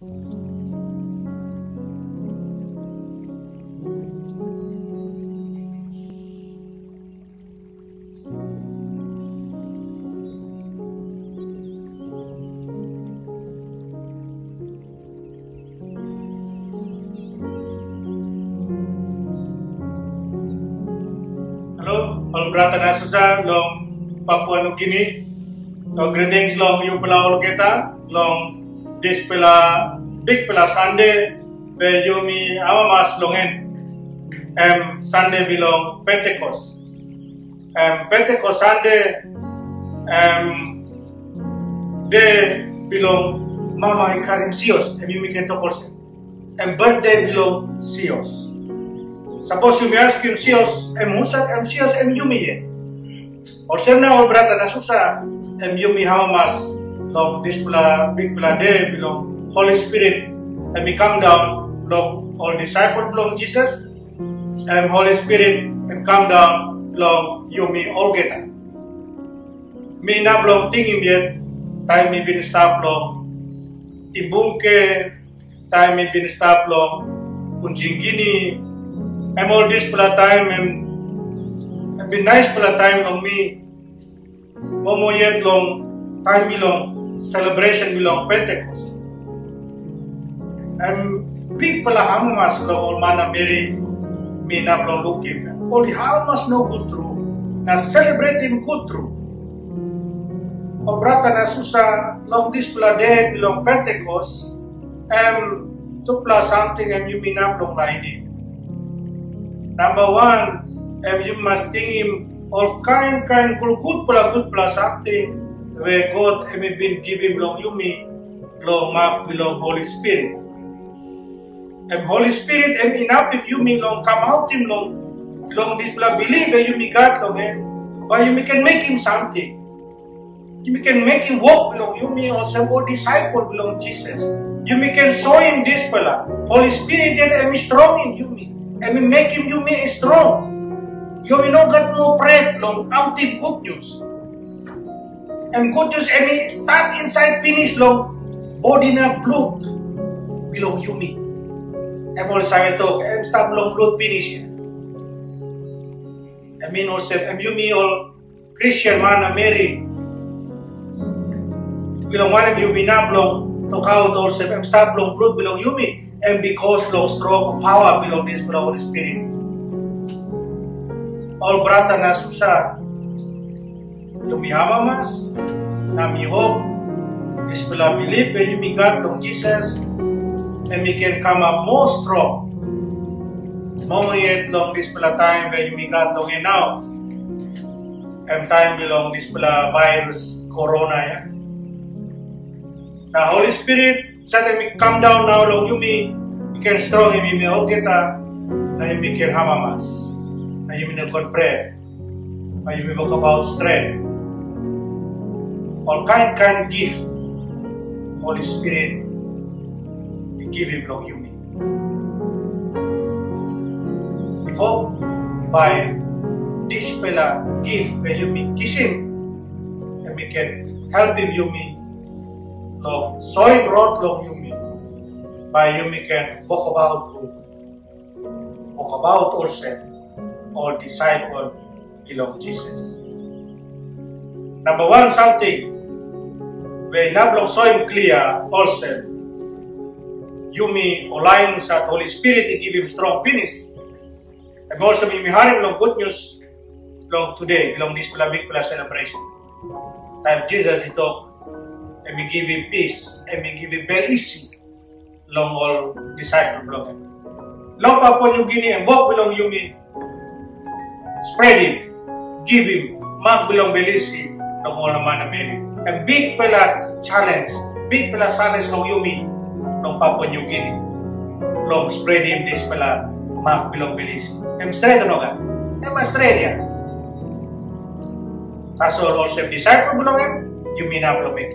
Hello, all brother na Susan, long Papua New Guinea. So greetings long you pela all kita, long this pela big pela Sunday, where you mi amamas longen. Sunday belong Pentecost. Pentecost Sunday, they belong Mama Ikarim Sios, you mi kento korse. Birthday belong Sios. Suppose you may ask him Sios, Musat, Sios, Yumi ye. Or na all brother na susa, Yumi hamamas, long this pula, big pula day belong Holy Spirit, and we come down, long all disciple belong Jesus, and Holy Spirit, and come down, long Yumi all geta. Me na belong tingin yet, time me bin stop long, Tibungke, time me bin stop long, Kunjingini, all this pala time and be nice pala time long me. Momo yet long time belong celebration belong Pentecost. Big pala hamas long all mana Mary me na long looking. Only hamas no good through. Na celebrating good through. O brata na susa long this pala day belong Pentecost. To plus something you mean up long line. Number one, you must think him all kind good pula something where God have been giving long you me long mark belong Holy Spirit. Holy Spirit enough if you me long come out him long this pula believe you me God long but you can make him something. You can make him walk belong you me also or disciple belong Jesus. You can show him this pula. Holy Spirit then strong in you me. And we make him you me strong. You will not get no bread long out in good news. And good news and we start inside finish long body na blood belong you me. And all say talk and stop long blood finish. I mean also and you me all Christian man Mary. Belong one of you me na long talk out also and stop long blood belong you me. And because long strong power belong this to the Holy Spirit. All brata na susa, yung mihama mas, na mi hope, is pala believe when you be God long Jesus, and we can come up more strong. More yet long this pala time when you be God long now, and time belong this pala virus, Corona ya. Now Holy Spirit, sa we come down now long you can strong you okay ta na you can hamamas na you may pray na you may talk about strength all kind gift Holy Spirit we give him long you we hope by this pela gift when you may kiss him and we can help him you may long soil road long you may by you can walk about also all disciple belong Jesus. Number one something when not long so clear also you may align sa Holy Spirit to give him strong finish. And also may harim long good news long today belong this big celebration. Time Jesus is talk and we give him peace and we give him very easy. Long all disciple belong. Long Papua New Guinea and walk belong you me. Spread him, give him, mark belong Belize, long all naman na many. And big pala challenge, big pala challenge long you me, long Papua New Guinea. Long spread him this pala, mark belong Belize. Straight ano ka? Australia. Sasol also disciple belong him, you mean na belong it.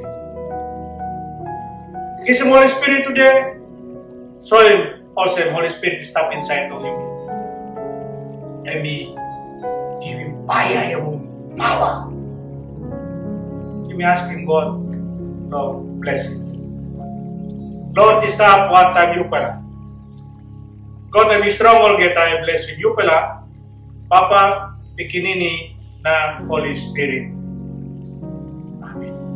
Kiss him Holy Spirit today. So also Holy Spirit stop inside of you. And me give him power. You may ask him God, Lord bless him. Lord, stop one time you pala. God, I be strong all get I bless you pala. Papa, pikinini na Holy Spirit. Amen.